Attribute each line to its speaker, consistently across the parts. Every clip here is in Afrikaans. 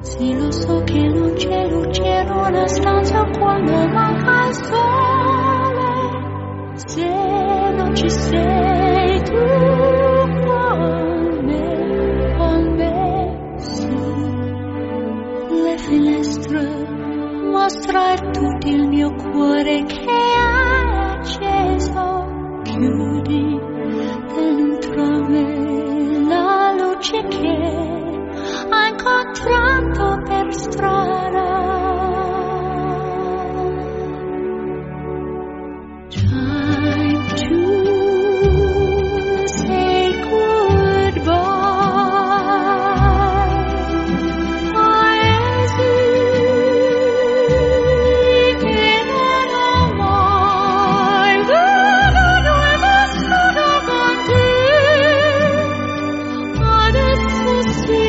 Speaker 1: Sì, lo so che non c'è luce in una stanza quando manca il sole. Se non ci sei tu con me, sì. Le finestre mostra tutto il mio cuore che è acceso. Chiudi dentro me la luce che ha incontrato per strada. Time to say goodbye. Paesi che non ho mai veduto e vissuto con te. Adesso sì.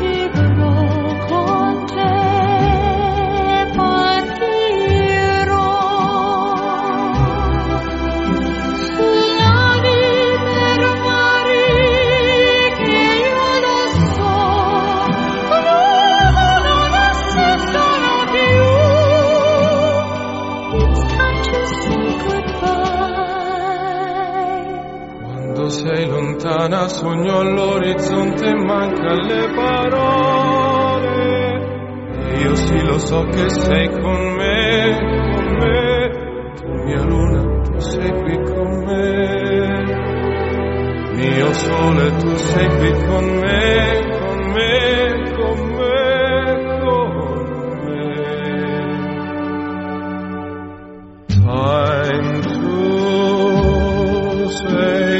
Speaker 2: Sei lontana, sogno all'orizzonte e manca le parole. E io sì lo so che sei con me, tu mia luna, tu sei qui con me. Mio sole, tu sei qui con me, con me, con me, con me. Time to say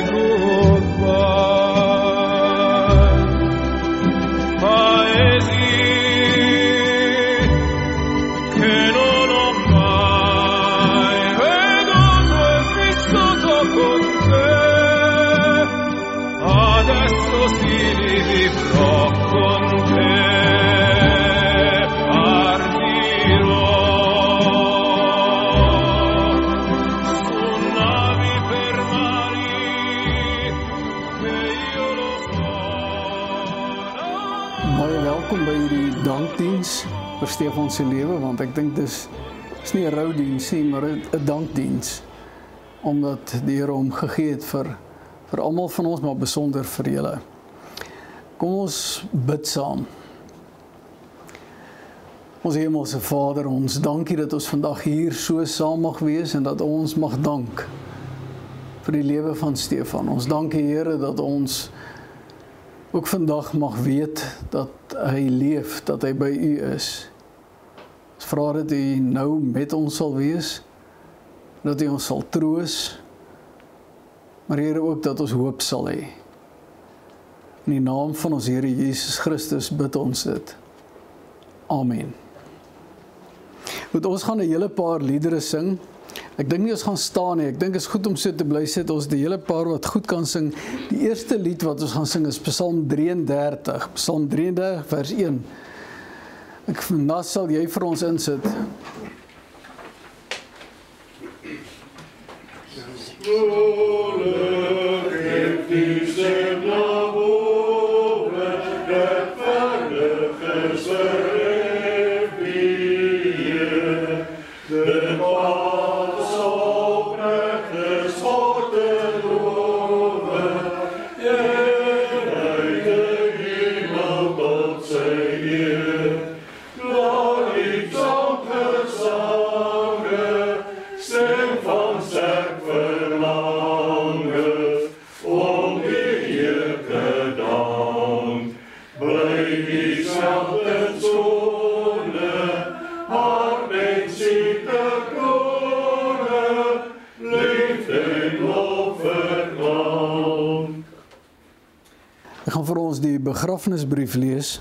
Speaker 3: vir Stefan se lewe, want ek dink dis nie 'n roudiens nie, maar 'n dankdiens, omdat die Here hom gegee het vir almal van ons, maar besonder vir julle. Kom ons bid saam. Ons Hemelse Vader, ons dankie dat ons vandag hier so saam mag wees en dat ons mag dank vir die lewe van Stefan. Ons dankie Here dat ons ook vandag mag weet dat hy leef, dat hy by U is. Ons vra dat U nou met ons sal wees, dat U ons sal troos, maar Here ook dat ons hoop sal hê. In die naam van ons Here Jesus Christus bid ons dit. Amen. Goed, ons gaan 'n hele paar liedere sing. Ek dink nie ons gaan staan nie, ek dink is goed om so te bly sit, ons die hele paar wat goed kan sing. Die eerste lied wat ons gaan sing is Psalm 33, Psalm 33 vers 1. Nas sal jy vir ons insit. Ek gaan vir ons die begrafnisbrief lees.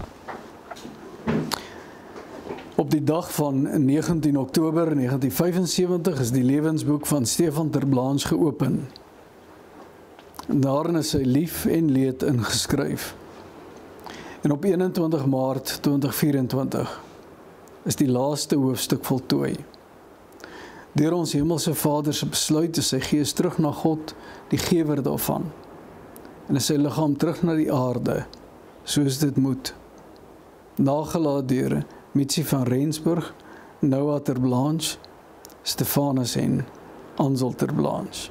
Speaker 3: Op die dag van 19 Oktober 1975 is die lewensboek van Stefan ter Blaans geopen. Daarin is sy lief en leed ingeskryf. En op 21 Maart 2024 is die laaste hoofstuk voltooi. Deur ons Hemelse Vader se besluit is sy gees terug na God, die gewer daarvan. En is sy liggaam terug na die aarde, soos dit moet. nagelaat deur Mitsie van Rensburg, Noah ter Blanche, Stefanus en Ansel ter Blanche.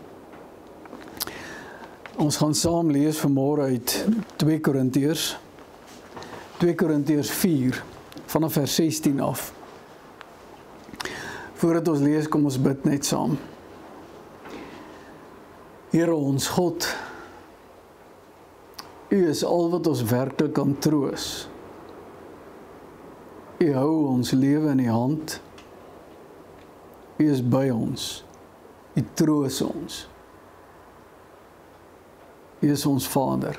Speaker 3: Ons gaan saam lees vanmôre uit 2 Korintiërs 4 vanaf vers 16 af. Voordat ons lees, kom ons bid net saam. Here ons God, U is al wat ons werklik kan troos. U hou ons lewe in die hand. U is by ons. U troos ons. U is ons Vader.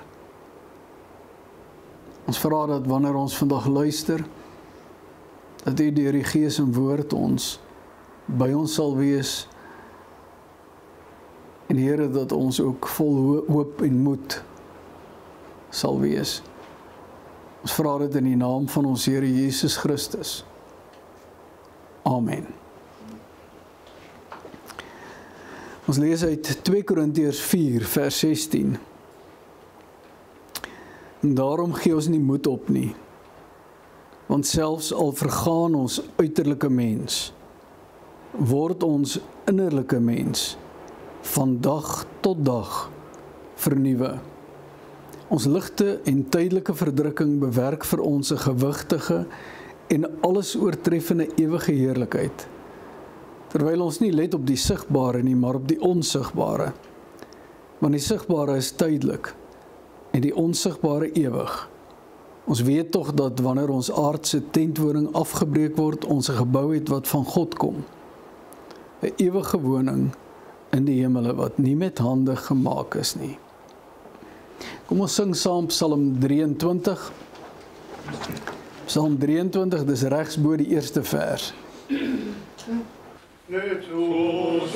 Speaker 3: Ons vra dat wanneer ons vandag luister, dat U deur die Gees en Woord ons by ons sal wees, en Here, dat ons ook vol hoop en moed sal wees. Ons vra dit in die naam van ons Here Jesus Christus. Amen. Ons lees uit 2 Korintiërs 4 vers 16. En daarom gee ons nie moed op nie, want selfs al vergaan ons uiterlike mens, word ons innerlike mens van dag tot dag vernuwe. Ons ligte en tydelike verdrukking bewerk vir ons 'n gewigtige en alles oortreffende ewige heerlikheid, terwyl ons nie let op die sigbare nie, maar op die onsigbare. Want die sigbare is tydelik en die onsigbare ewig. Ons weet tog dat wanneer ons aardse tentwoning afgebreek word, ons 'n gebou het wat van God kom, 'n ewige woning in die hemele wat nie met hande gemaak is nie. Kom ons sing saam Psalm 23. Psalm 23, dis regs bo die eerste vers.
Speaker 2: Net soos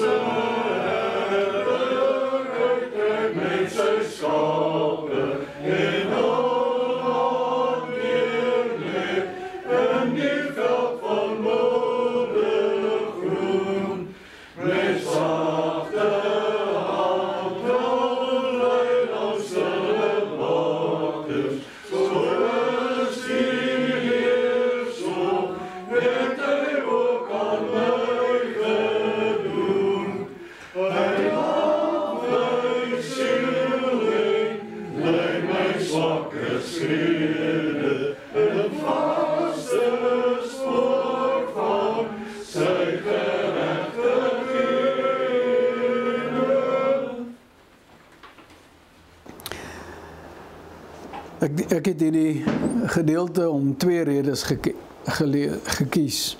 Speaker 2: uit met sy skape en al weer leef in die veld van moddergroen, met sagte hand lei langs hulle waters, soos die Heer so het hy ook aan my gedoen. Hy maak my siel en lei my swakke skrede in vaste spoor van sy geregtighede.
Speaker 3: Ek het hierdie gedeelte om 2 redes gekies.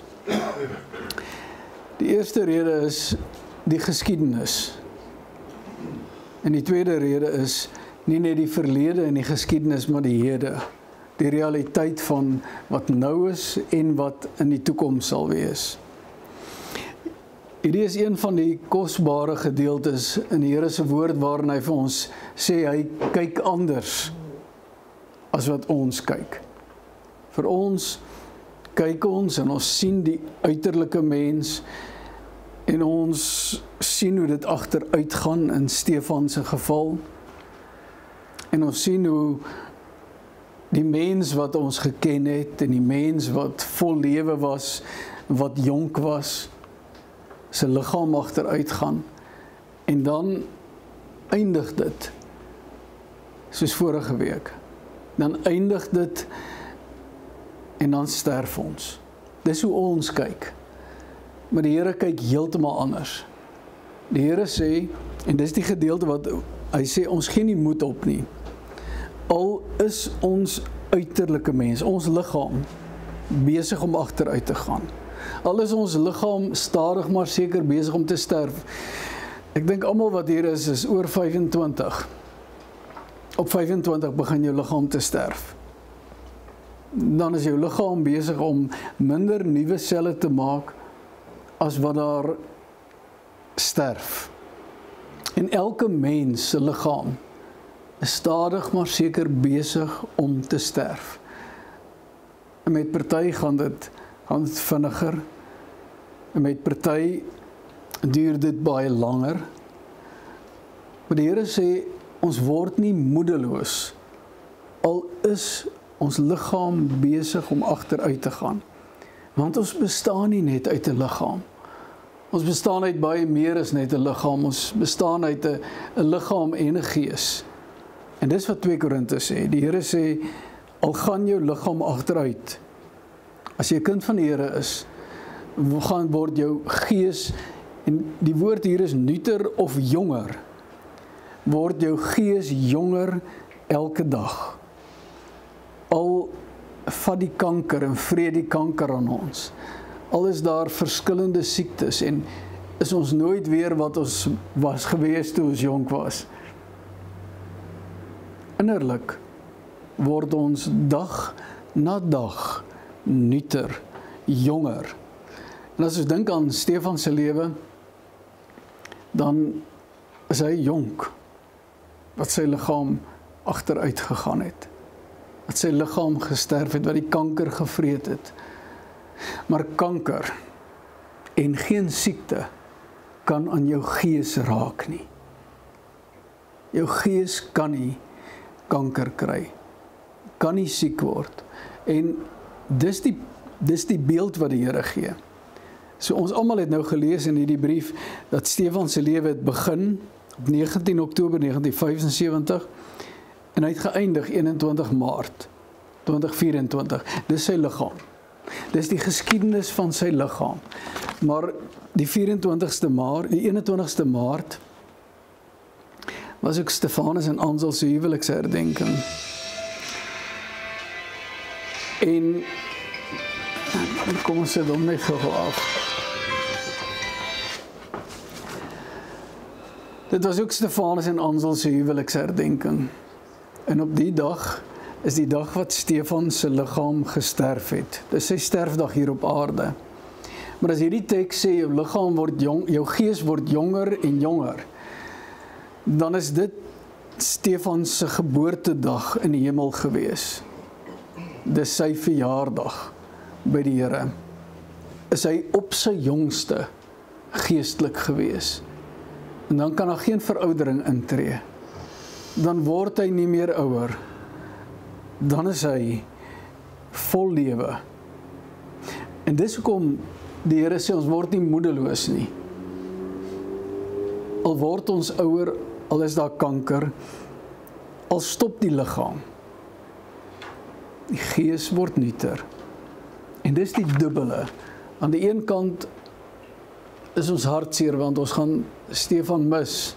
Speaker 3: Die eerste rede is die geskiedenis. En die tweede rede is nie net die verlede en die geskiedenis, maar die hede. Die realiteit van wat nou is en wat in die toekoms sal wees. Hierdie is een van die kosbare gedeeltes in die Here se woord waarin hy vir ons sê hy kyk anders as wat ons kyk. Vir ons kyk ons en ons sien die uiterlike mens en ons sien hoe dit agteruit gaan in Stefan se geval. En ons sien hoe die mens wat ons geken het en die mens wat vol lewe was, wat jonk was, sy liggaam agteruit gaan. En dan eindig dit soos vorige week. Dan eindig dit en dan sterf ons. Dis hoe ons kyk. Maar die Here kyk heeltemal anders. Die Here sê, en dis die gedeelte wat hy sê, ons gee nie moed op nie. Al is ons uiterlike mens, ons liggaam, besig om agteruit te gaan. Al is ons liggaam stadig maar seker besig om te sterf. Ek dink almal wat hier is oor 25. Op 25 begin jou liggaam te sterf. Dan is jou liggaam besig om minder nuwe selle te maak as wat daar sterf. En elke mens se liggaam is stadig maar seker besig om te sterf. En met party gaan dit vinniger. En met party duur dit baie langer. Maar die Here sê, ons word nie moedeloos, al is ons liggaam besig om agteruit te gaan. Want ons bestaan nie net uit 'n liggaam. Ons bestaan uit baie meer as net 'n liggaam. Ons bestaan uit 'n liggaam en 'n gees. En dis wat 2 Korinte sê. Die Here sê, al gaan jou liggaam agteruit, as jy 'n kind van die Here is, word jou gees, en die woord hier is nuuter of jonger, word jou gees jonger elke dag. Al vat die kanker en vreet die kanker aan ons, al is daar verskillende siektes en is ons nooit weer wat ons was gewees toe ons jonk was. Innerlik word ons dag na dag nuuter, jonger. En as ons dink aan Stefan se lewe, dan is hy jonk, wat sy liggaam agteruit gegaan het, wat sy liggaam gesterf het, wat die kanker gevreet het. Maar kanker en geen siekte kan aan jou gees raak nie. Jou gees kan nie kanker kry, kan nie siek word. En dis die beeld wat die Here gee. So ons almal het nou gelees in hierdie brief dat Stefan se lewe het begin op 19 Oktober 1975 en hy het geëindig 21 Maart 2024. Dis sy liggaam. Dis die geskiedenis van sy liggaam. Maar die 21ste Maart was ook Stefanus en Ansel se huweliksherdenking. En kom ons sit hom net gou af. Dit was ook Stefanus en Ansel se huweliksherdenking. En op die dag is die dag wat Stefan se liggaam gesterf het. Dis sy sterfdag hier op aarde. Maar as hierdie teks sê jou liggaam word jong, jou gees word jonger en jonger, dan is dit Stefan se geboortedag in die hemel gewees. Dis sy verjaardag by die Here. Is hy op sy jongste geestelik gewees. En dan kan daar geen veroudering intree. Dan word hy nie meer ouer. Dan is hy vol lewe. En dis hoekom die Here sê ons word nie moedeloos nie. Al word ons ouer, al is daar kanker, al stop die liggaam. Die gees word nuuter. En dis die dubbele. Aan die een kant is ons hartseer, want ons gaan Stefan mis.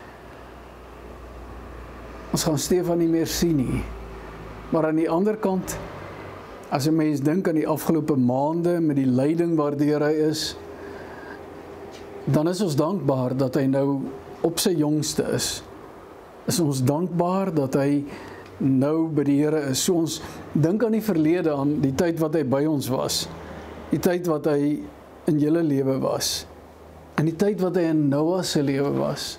Speaker 3: Ons gaan Stefan nie meer sien nie. Maar aan die ander kant, as 'n mens dink aan die afgelope maande met die lyding waardeur hy is, dan is ons dankbaar dat hy nou op sy jongste is. Is ons dankbaar dat hy nou by die Here is. So ons dink aan die verlede, aan die tyd wat hy by ons was, die tyd wat hy in julle lewe was, en die tyd wat hy in Noah se lewe was.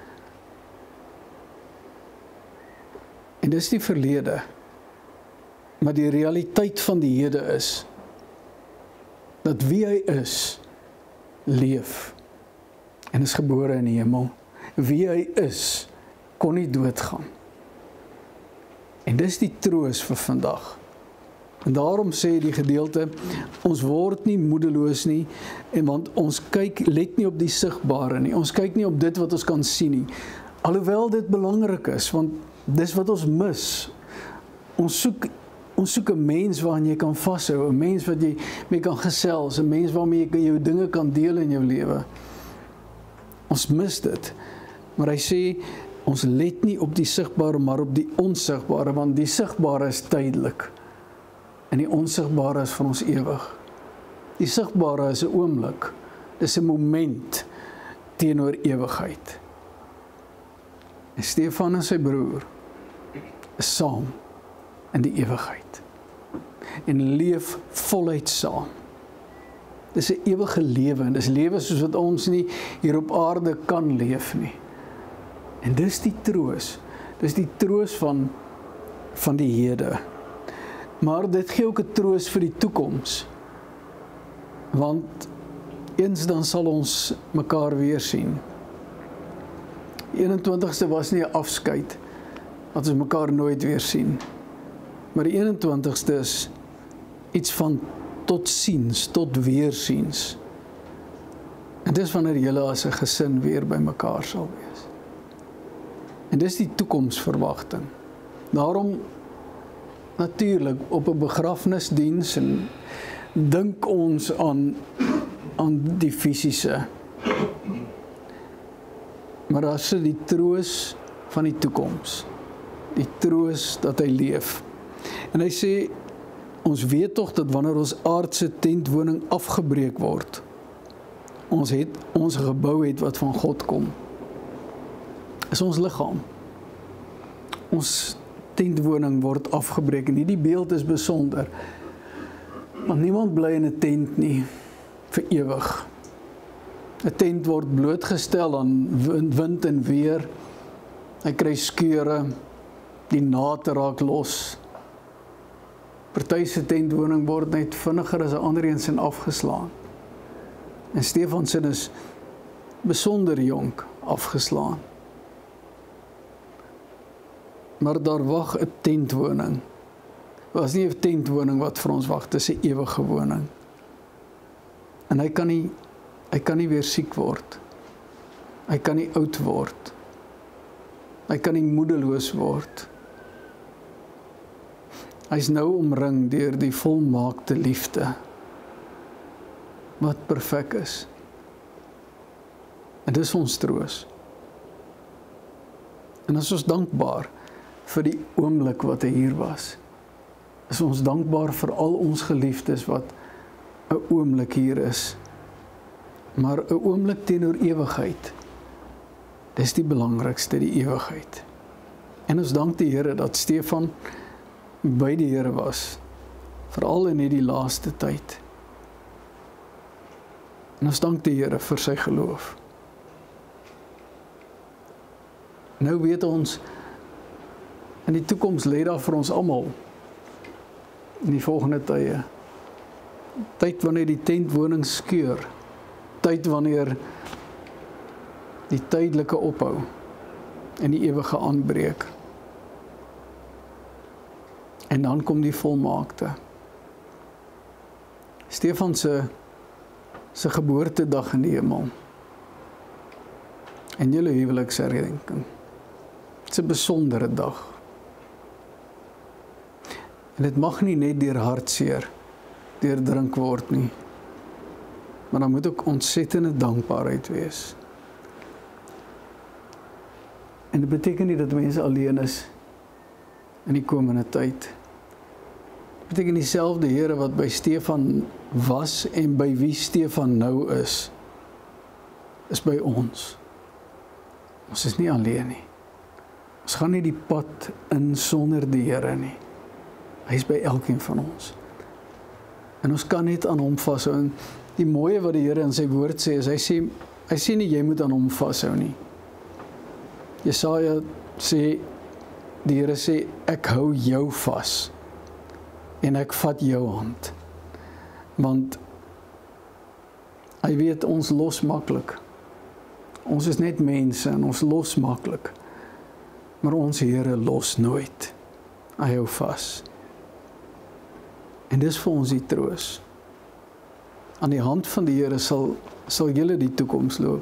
Speaker 3: En dis die verlede. Maar die realiteit van die hede is, dat wie hy is, leef, en is gebore in die hemel. Wie hy is, kon nie doodgaan. En dis die troos vir vandag. En daarom sê die gedeelte, ons word nie moedeloos nie, en want ons let nie op die sigbare nie, ons kyk nie op dit wat ons kan sien nie, alhoewel dit belangrik is, want dis wat ons mis. Ons soek 'n mens waaraan jy kan vashou, 'n mens wat jy mee kan gesels, 'n mens waarmee jy jou dinge kan deel in jou lewe. Ons mis dit, maar hy sê, ons let nie op die sigbare, maar op die onsigbare, want die sigbare is tydelik, en die onsigbare is van ons ewig. Die sigbare is 'n oomblik, dis 'n moment teenoor ewigheid. En Stefan en sy broer is saam in die ewigheid, en leef voluit saam. Dis 'n ewige lewe, en dis lewe soos wat ons nie hier op aarde kan leef nie. En dis die troos van die hede. Maar dit gee ook 'n troos vir die toekoms, want eens dan sal ons mekaar weer sien. Die 21ste was nie 'n afskeid, dat ons mekaar nooit weer sien. Maar die 21ste is iets van tot ziens, tot weerziens. En dis wanneer julle as 'n gesin weer by mekaar sal wees. En dis die toekomsverwagting. Daarom natuurlik op 'n begrafnisdiens en dink ons aan die fisiese. Maar daar sit die troos van die toekoms. Die troos dat hy leef. En hy sê, ons weet tog dat wanneer ons aardse tentwoning afgebreek word, ons gebou het wat van God kom, is ons liggaam. Ons tentwoning word afgebreek en hierdie beeld is besonder, want niemand bly in 'n tent nie vir ewig. 'n Tent word blootgestel aan wind en weer, hy kry skeure, die naate raak los. Party se tentwoning word net vinniger as 'n ander een se afgeslaan. En Stefan se is besonder jonk afgeslaan. Maar daar wag 'n tentwoning. Was nie 'n tentwoning wat vir ons wag, dis 'n ewige woning. En hy kan nie weer siek word. Hy kan nie oud word. Hy kan nie moedeloos word. Hy's nou omring deur die volmaakte liefde, wat perfek is. En dis ons troos. En is ons dankbaar vir die oomblik wat hy hier was. Is ons dankbaar vir al ons geliefdes wat 'n oomblik hier is. Maar 'n oomblik teenoor ewigheid, dis die belangrikste, die ewigheid. En ons dank die Here dat Stefan by die Here was, veral in hierdie laaste tyd. En ons dank die Here vir sy geloof. Nou weet ons, in die toekoms lê daar vir ons almal, in die volgende tye, tyd wanneer die tentwoning skeur, tyd wanneer die tydelike ophou en die ewige aanbreek. En dan kom die volmaakte. Stefan se geboortedag in die hemel. En julle huweliksherdenking. Dit is 'n besondere dag. En dit mag nie net deur hartseer deurdrink word nie. Maar dan moet ook ontsettende dankbaarheid wees. En dit beteken nie dat mense alleen is in die komende tyd. Dit beteken dieselfde Here wat by Stefan was en by wie Stefan nou is by ons. Ons is nie alleen nie. Ons gaan nie die pad in sonder die Here nie. Hy is by elkeen van ons. En ons kan net aan hom vashou. En die mooie wat die Here in sy woord sê, is hy sê nie jy moet aan hom vashou nie. Jesaja sê, die Here sê, ek hou jou vas en ek vat jou hand. Want hy weet ons los maklik. Ons is net mense en ons los maklik. Maar ons Here los nooit. Hy hou vas. En dis vir ons die troos. Aan die hand van die Here sal julle die toekoms loop.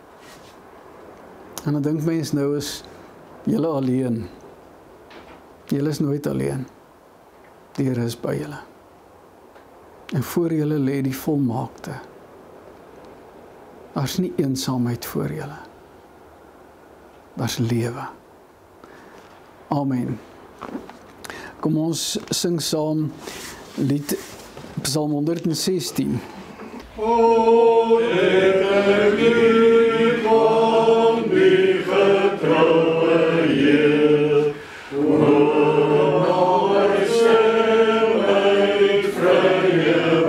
Speaker 3: En dan dink mens nou is julle alleen. Julle is nooit alleen. Die Here is by julle. En voor julle lê die volmaakte. Daar's nie eensaamheid voor julle. Daar's lewe. Amen. Kom ons sing saam lied Psalm 116.
Speaker 2: O, Heer, lief van die getrouwe Heer, hoor my stem uit vrye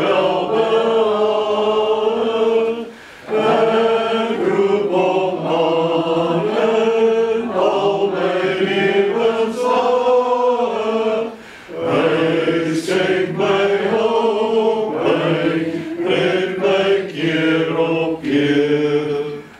Speaker 2: welbehagen, en roep om aan in al my lewensdagen. Hy schenk my hoop, hy red my keer op keer.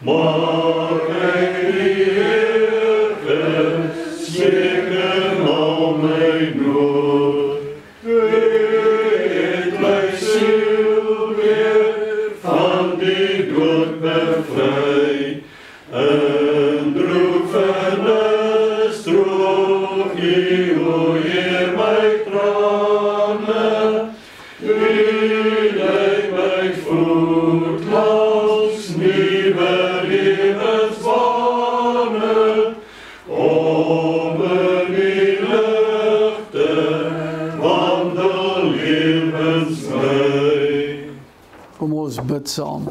Speaker 4: Maar kyk die Here, smeek al my nood. Het my siel weer van die dood bevry. En droefenis droog U, o Heer, my trane. U lei my voet langs nuwe lewensbane, om in die ligte wandel lewensmy.
Speaker 3: Kom ons bid saam.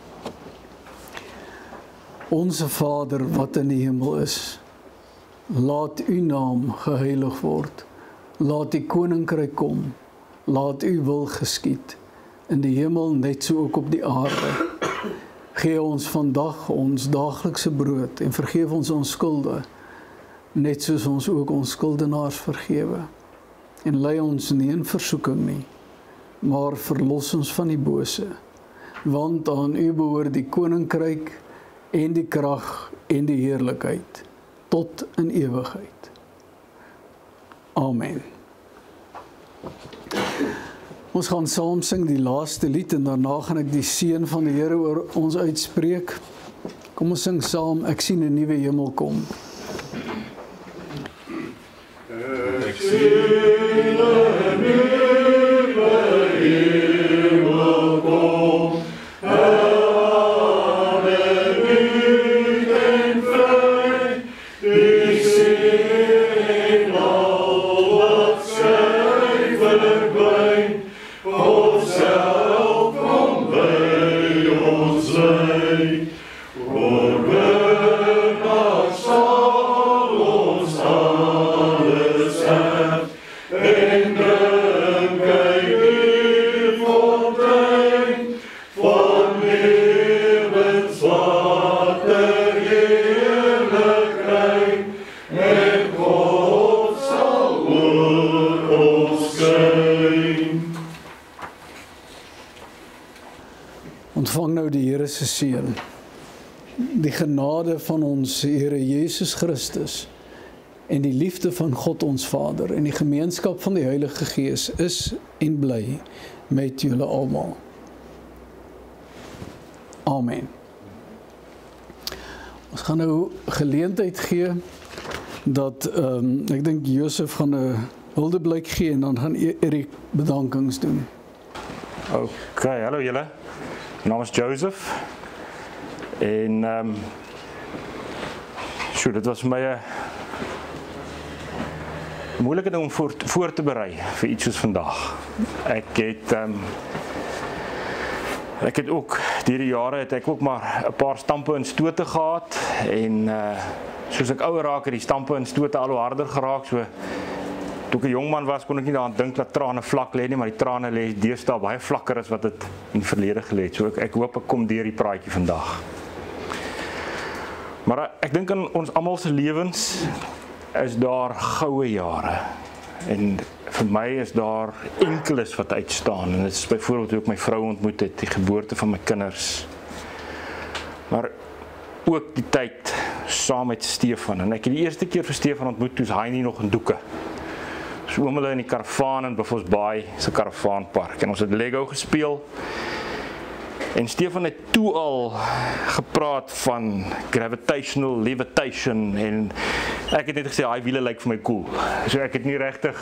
Speaker 3: Onse Vader wat in die hemel is, laat U naam geheilig word. Laat U koninkryk kom. Laat U wil geskied, in die hemel net so ook op die aarde. Gee ons vandag ons daaglikse brood en vergeef ons ons skulde, net soos ons ook ons skuldenaars vergewe. En lei ons nie in versoeking nie, maar verlos ons van die bose. Want aan U behoort die koninkryk en die krag en die heerlikheid tot in ewigheid. Amen. Ons gaan saam sing die laaste lied en daarna gaan ek die seën van die Here oor ons uitspreek. Kom ons sing saam, ek sien 'n nuwe hemel kom.
Speaker 4: Ek sien 'n nuwe hemel kom.
Speaker 3: Ontvang nou die Here se seën. Die genade van ons Here Jesus Christus en die liefde van God ons Vader en die gemeenskap van die Heilige Gees is en bly met julle almal. Amen. Ons gaan nou geleentheid gee dat ek dink Josef gaan 'n huldeblyk gee en dan gaan Erik bedankings doen.
Speaker 5: Ok, hallo julle. My naam is Joseph en dit was vir my 'n moeilike ding om voor te berei vir iets soos vandag. Ek het ook deur die jare het ek ook maar 'n paar stampe en stote gehad en soos ek ouer raak het die stampe en stote al hoe harder geraak. So toe ek 'n jong man was, kon ek nie daaraan dink dat trane vlak lê nie, maar die trane lê deesdae baie vlakker as wat dit in die verlede gelê het. So ek hoop ek kom deur die praatjie vandag. Maar ek dink in ons almal se lewens is daar goue jare. En vir my is daar enkeles wat uitstaan. En dit is byvoorbeeld hoe ek my vrou ontmoet het, die geboorte van my kinders. Maar ook die tyd saam met Stefan. En ek het die eerste keer vir Stefan ontmoet toe hy nie nog in Doeke. So oom hulle in die karavaan in Buffels Baai, se karavaanpark. En ons het Lego gespeel. En Stefan het toe al gepraat van gravitational levitation en ek het net gesê, hy wiele lyk vir my cool. So ek het nie regtig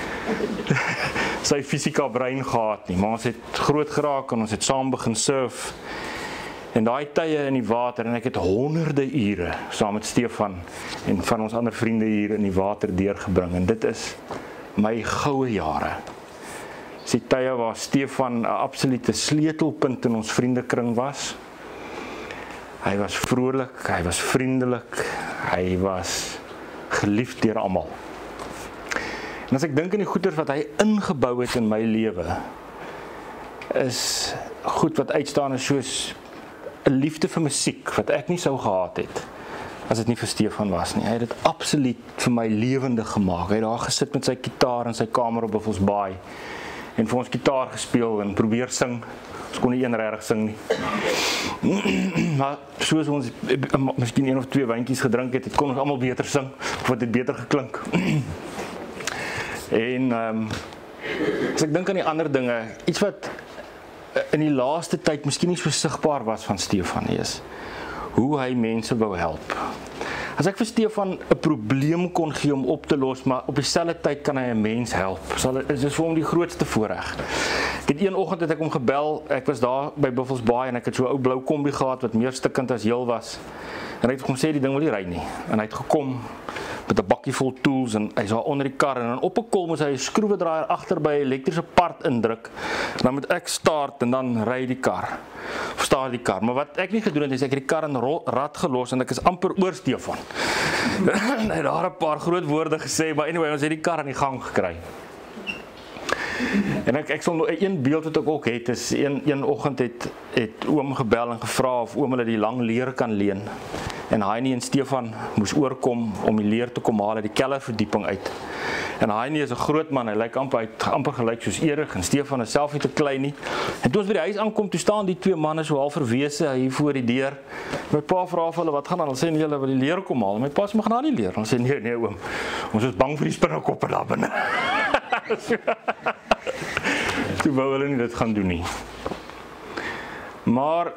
Speaker 5: sy fisika brein gehad nie, maar ons het groot geraak en ons het saam begin surf. En daai tye in die water, en ek het honderde ure saam met Stefan en van ons ander vriende hier in die water deurgebring. En dit is my goue jare. Die tye waar Stefan 'n absolute sleutelpunt in ons vriendekring was. Hy was vrolik, hy was vriendelik, hy was geliefd deur almal. En as ek dink aan die goeders wat hy ingebou het in my lewe, is goed wat uitstaan is soos 'n liefde vir musiek wat ek nie sou gehad het as dit nie vir Stefan was nie. Hy het dit absoluut vir my lewendig gemaak. Hy het daar gesit met sy gitaar in sy kamer op Buffels Baai en vir ons gitaar gespeel en probeer sing. Ons kon nie een regtig sing nie. Maar soos ons miskien 1 of 2 wyntjies gedrink het, kon ons almal beter sing, of het beter geklink. En as ek dink aan die ander dinge, iets wat in die laaste tyd miskien nie so sigbaar was van Stefan is, hoe hy mense wou help. As ek vir Stefan 'n probleem kon gee om op te los, maar op dieselfde tyd kan hy 'n mens help, is dit vir hom die grootste voorreg. Ek het een oggend het ek hom gebel, ek was daar by Buffels Baai en ek het so 'n ou blou kombi gehad wat meer stikkend as heel was. En hy het hom gesê die ding wil nie ry nie. En hy het gekom met 'n bakkie vol tools en hy's daar onder die kar en dan op 'n kol moet hy 'n skroewedraaier agter by 'n elektriese part indruk. En dan moet ek start en dan ry die kar. Of staar die kar. Maar wat ek nie gedoen het is ek het die kar in rad gelos en ek is amper oor Stefan. Hy het daar 'n paar groot woorde gesê, maar anyway, ons het die kar aan die gang gekry. En ek sal nog een beeld wat ek ook het, is een oggend het oom gebel en gevra of oom hulle die lang leer kan leen. En Heinie en Stefan moes oorkom om die leer te kom haal uit die kellerverdieping uit. En Heinie is 'n groot man, hy lyk amper gelyk soos Erik en Stefan is self nie te klein nie. En toe ons by die huis aankom, toe staan die 2 manne so half verwese hier voor die deur. My pa vra vir hulle wat gaan aan, hulle sê hulle wil die leer kom haal. My pa sê mag na die leer. Hulle sê nee oom, ons is bang vir die spinnekoppe daar binne. Toe wou hulle nie dit gaan doen nie. Maar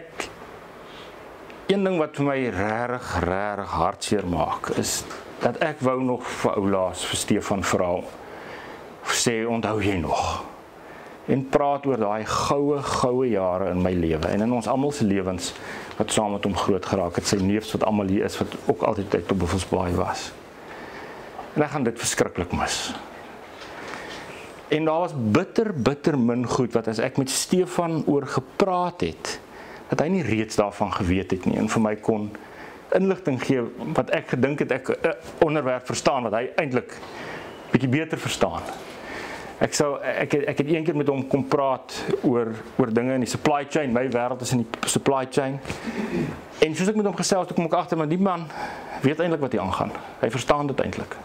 Speaker 5: een ding wat vir my regtig hartseer maak, is dat ek wou nog vir oulaas, vir Stefan vra, sê onthou jy nog? En praat oor daai goue jare in my lewe en in ons almal se lewens wat saam met hom groot geraak het, sy neefs wat almal hier is, wat ook altyd uit op Buffels Baai was. En ek gaan dit verskriklik mis. En daar was bitter min goed wat as ek met Stefan oor gepraat het, dat hy nie reeds daarvan geweet het nie en vir my kon inligting gee wat ek gedink het ek 'n onderwerp verstaan wat hy eintlik bietjie beter verstaan. Ek het een keer met hom kom praat oor dinge in die supply chain, my wêreld is in die supply chain. En soos ek met hom gesels, toe kom ek agter maar die man weet eintlik wat hier aangaan. Hy verstaan dit eintlik.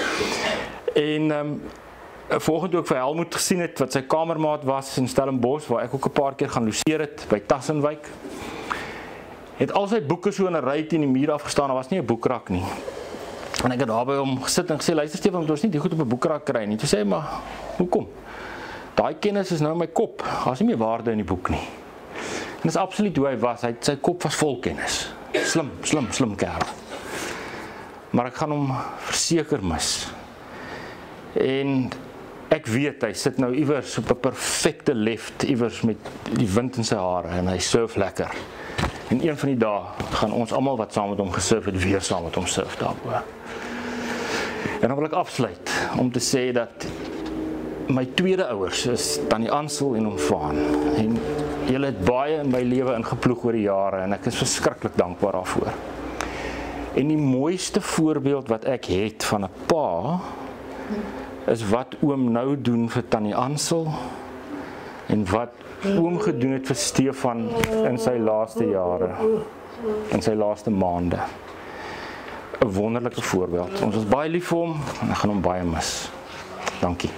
Speaker 5: En volgende toe ek vir Helmut gesien het, wat sy kamermaat was in Stellenbosch, waar ek ook 'n paar keer gaan loseer het, by Tassenwyk, het al sy boeke so in 'n ry teen die muur afgestaan, daar was nie 'n boekrak nie. En ek het daar by hom gesit en gesê, luister Stefan, ons nie die goed op 'n boekrak kry nie. Toe sê hy, maar hoekom? Daai kennis is nou in my kop, daar is nie meer waarde in die boek nie. En dis absoluut hoe hy was, sy kop was vol kennis. Slim kerel. Maar ek gaan hom verseker mis. En ek weet, hy sit nou iewers op 'n perfekte lift, iewers met die wind in sy hare en hy surf lekker. En een van die dae gaan ons almal wat saam met hom gesurf het, weer saam met hom surf daarbo. En dan wil ek afsluit om te sê dat my tweede ouers is Tannie Ansel en oom Vaan. En julle het baie in my lewe ingeploeg oor die jare en ek is verskriklik dankbaar daarvoor. En die mooiste voorbeeld wat ek het van 'n pa is wat oom nou doen vir Tannie Ansel en wat oom gedoen het vir Stefan in sy laaste jare, in sy laaste maande. 'n Wonderlike voorbeeld. Ons is baie lief vir hom en ek gaan hom baie mis. Dankie.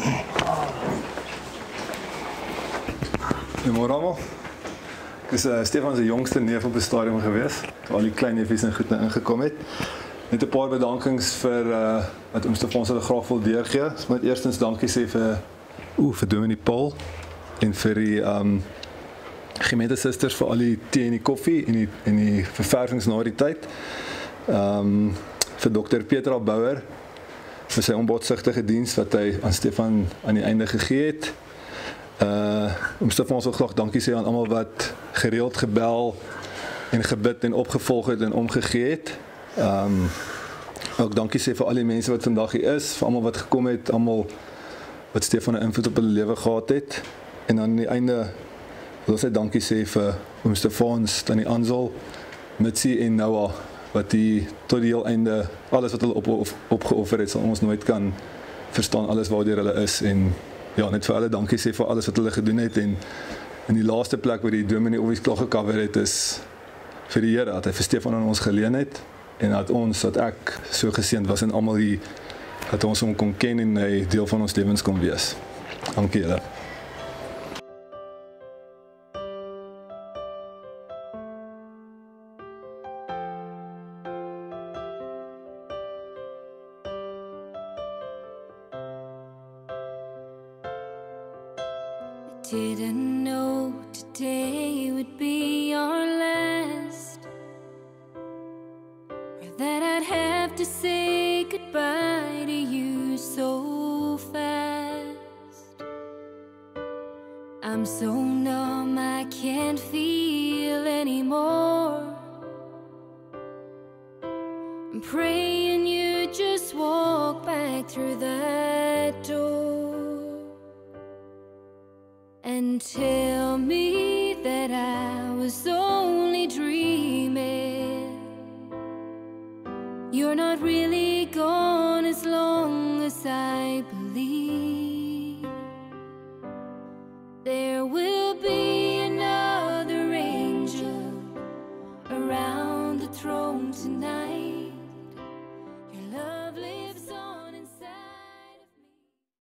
Speaker 6: Goeiemôre almal. Ek is Stefan se jongste neef op die stadium gewees, toe al die klein neefies en goed ingekom het. Net 'n paar bedankings vir wat oom Stefan se graag wil deurgee. Ek moet eerstens dankie sê vir Dominee Paul en vir die gemeentesusters vir al die tee en die koffie en die ververvings na die tyd. Vir Dr. Petra Bouwer vir sy onbotsigtige diens wat hy aan Stefan aan die einde gegee het. Oom Stefan wil graag dankie sê aan almal wat gereeld gebel en gebid en opgevolg het en omgegee het. Ook dankie sê vir al die mense wat vandag hier is, vir almal wat gekom het, almal wat Stefan 'n invloed op hulle lewe gehad het. En aan die einde wil ek dankie sê vir oom Stefan, Tannie Ansel, Mitsie en Noah, wat die tot die heel einde, alles wat hulle opgeoffer het, sal ons nooit kan verstaan, alles waardeur hulle is. En ja, net vir hulle dankie sê vir alles wat hulle gedoen het. En in die laaste plek waar die dominee obvious klaar gecover het, is vir die Here, dat hy vir Stefan aan ons geleen het. En dat ek so geseënd was en almal hier, dat ons hom kon ken en hy deel van ons lewens kon wees. Dankie julle.
Speaker 1: Didn't know today would be our last, or that I'd have to say goodbye to you so fast. I'm so numb I can't feel anymore. I'm praying you just walk back through that door and tell me that I was only dreaming. You're not really gone as long as I